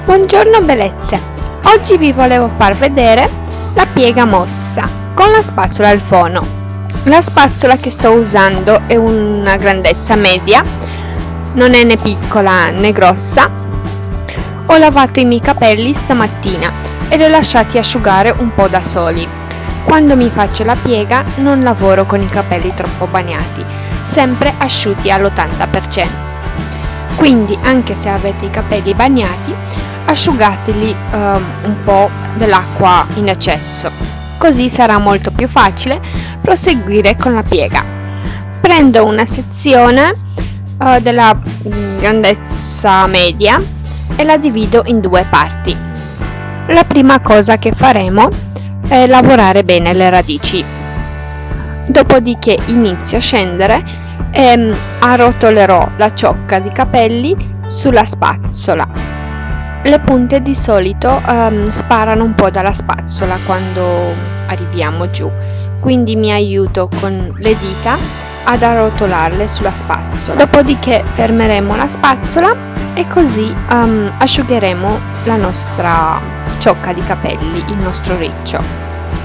Buongiorno bellezze! Oggi vi volevo far vedere la piega mossa con la spazzola al forno. La spazzola che sto usando è una grandezza media, non è né piccola né grossa. Ho lavato i miei capelli stamattina e li ho lasciati asciugare un po' da soli. Quando mi faccio la piega non lavoro con i capelli troppo bagnati, sempre asciutti all'80%. Quindi anche se avete i capelli bagnati, asciugateli un po' dell'acqua in eccesso, così sarà molto più facile proseguire con la piega. Prendo una sezione della grandezza media e la divido in due parti. La prima cosa che faremo è lavorare bene le radici, dopodiché inizio a scendere e arrotolerò la ciocca di capelli sulla spazzola. Le punte di solito sparano un po' dalla spazzola quando arriviamo giù, quindi mi aiuto con le dita ad arrotolarle sulla spazzola. Dopodiché fermeremo la spazzola e così asciugheremo la nostra ciocca di capelli, il nostro riccio.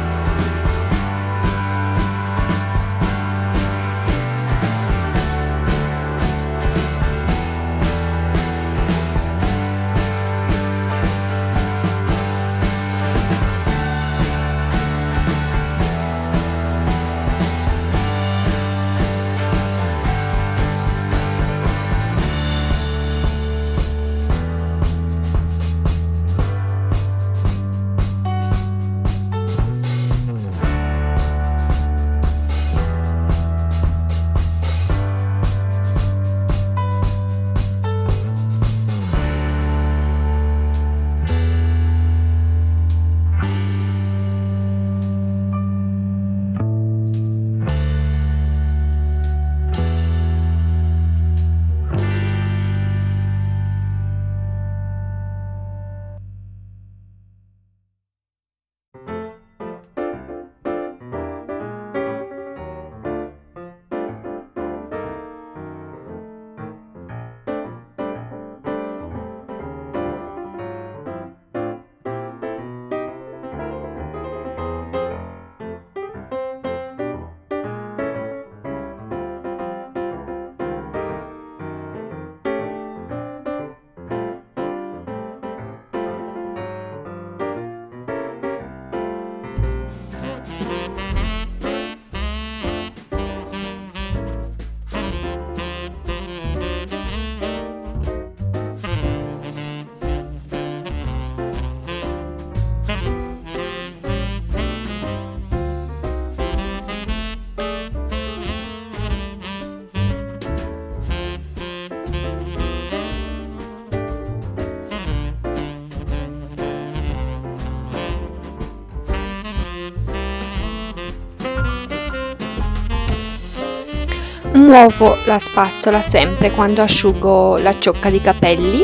Muovo la spazzola sempre quando asciugo la ciocca di capelli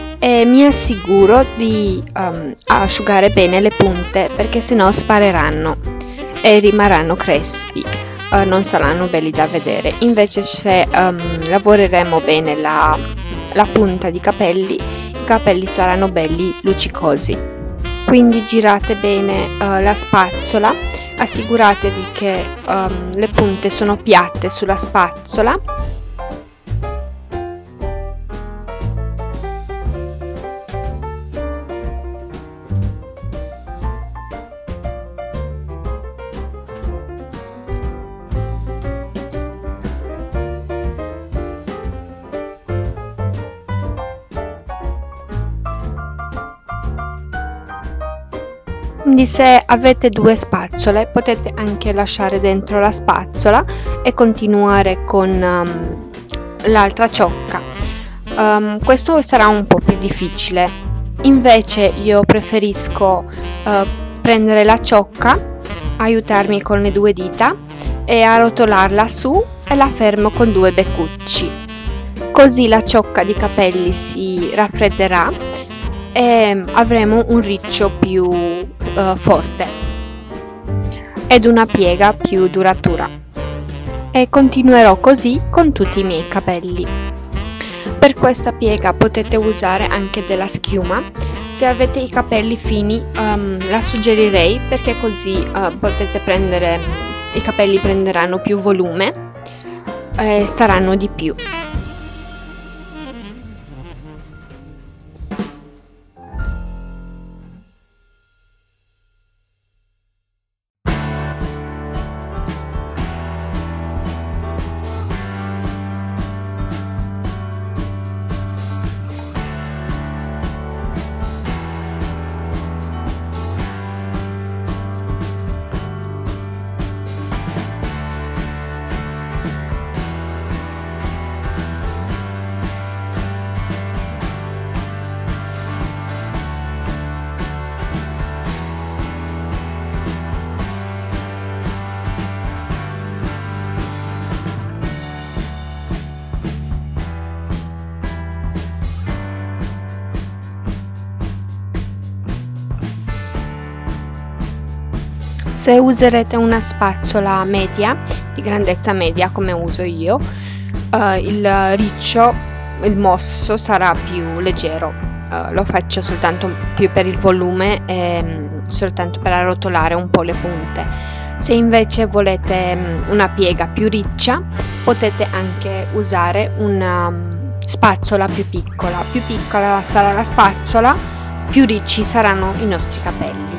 e mi assicuro di asciugare bene le punte, perché sennò spareranno e rimarranno crespi, non saranno belli da vedere. Invece se lavoreremo bene la punta di capelli, i capelli saranno belli luccicosi. Quindi girate bene la spazzola, assicuratevi che le punte sono piatte sulla spazzola. Quindi se avete due spazzole potete anche lasciare dentro la spazzola e continuare con l'altra ciocca. Questo sarà un po' più difficile, invece io preferisco prendere la ciocca, aiutarmi con le due dita e arrotolarla su e la fermo con due beccucci, così la ciocca di capelli si raffredderà e avremo un riccio più forte ed una piega più duratura, e continuerò così con tutti i miei capelli. Per questa piega potete usare anche della schiuma, se avete i capelli fini la suggerirei, perché così potete prendere, i capelli prenderanno più volume e staranno di più. Se userete una spazzola media, di grandezza media come uso io, il riccio, il mosso sarà più leggero. Lo faccio soltanto più per il volume e soltanto per arrotolare un po' le punte. Se invece volete una piega più riccia, potete anche usare una spazzola più piccola. Più piccola sarà la spazzola, più ricci saranno i nostri capelli.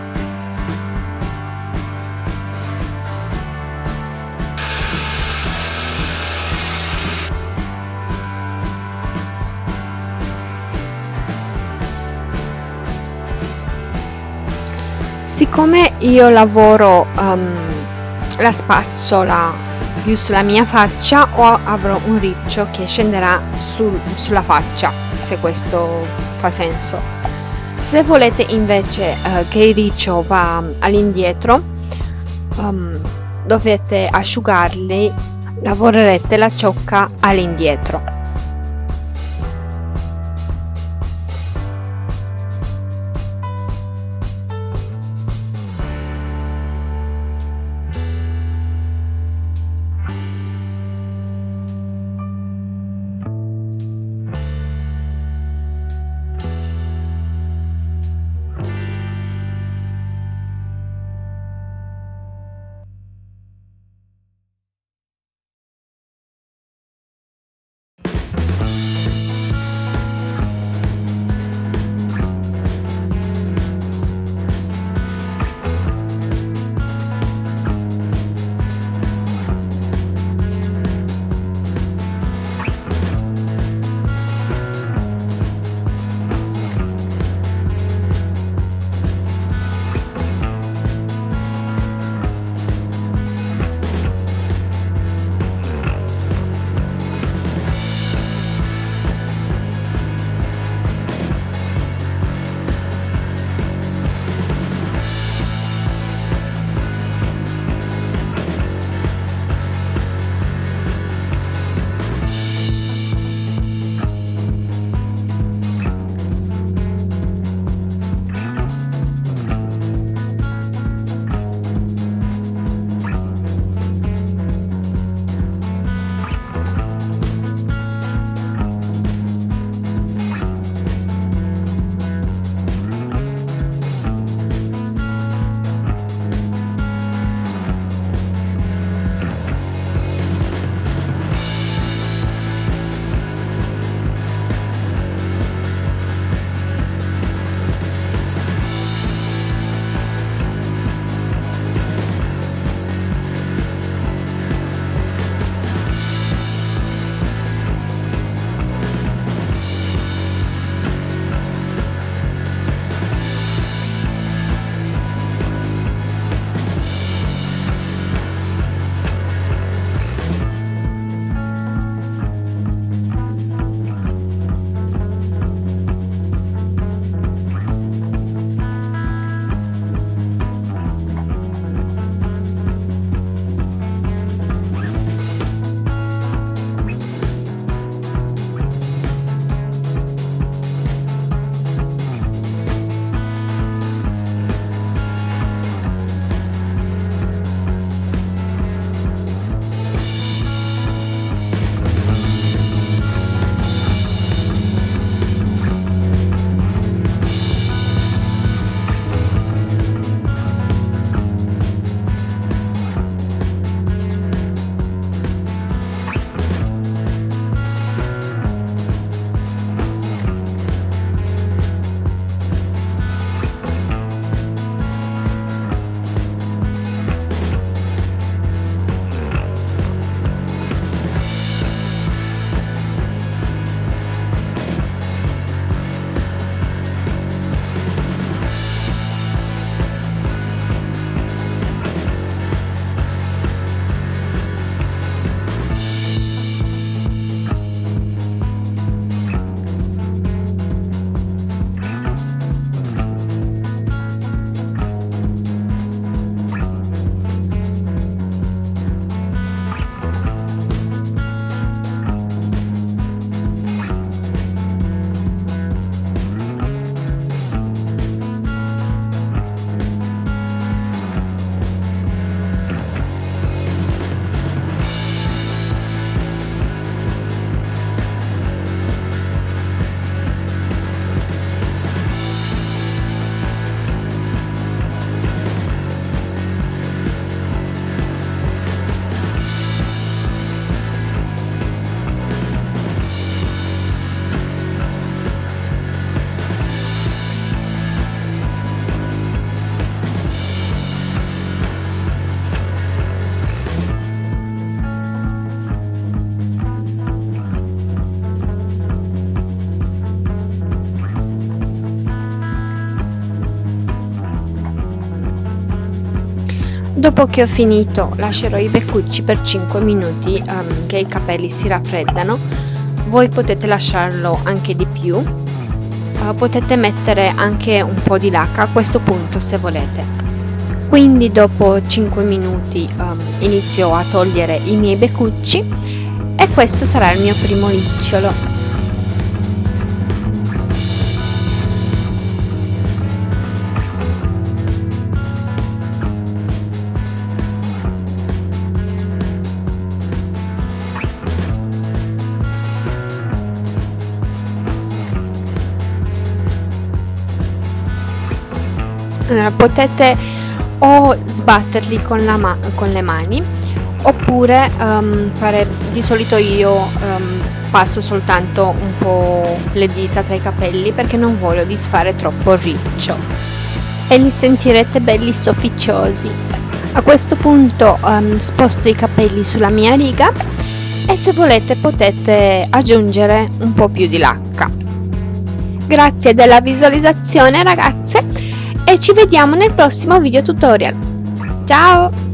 Siccome io lavoro la spazzola più sulla mia faccia, o avrò un riccio che scenderà sulla faccia, se questo fa senso. Se volete invece che il riccio va all'indietro, dovete asciugarli, lavorerete la ciocca all'indietro. Dopo che ho finito lascerò i beccucci per 5 minuti che i capelli si raffreddano. Voi potete lasciarlo anche di più, potete mettere anche un po' di lacca a questo punto se volete. Quindi dopo 5 minuti inizio a togliere i miei beccucci e questo sarà il mio primo ricciolo. Potete o sbatterli con le mani oppure di solito io passo soltanto un po' le dita tra i capelli perché non voglio disfare troppo il riccio e li sentirete belli sofficiosi. A questo punto sposto i capelli sulla mia riga e se volete potete aggiungere un po' più di lacca. Grazie della visualizzazione ragazze e ci vediamo nel prossimo video tutorial. Ciao!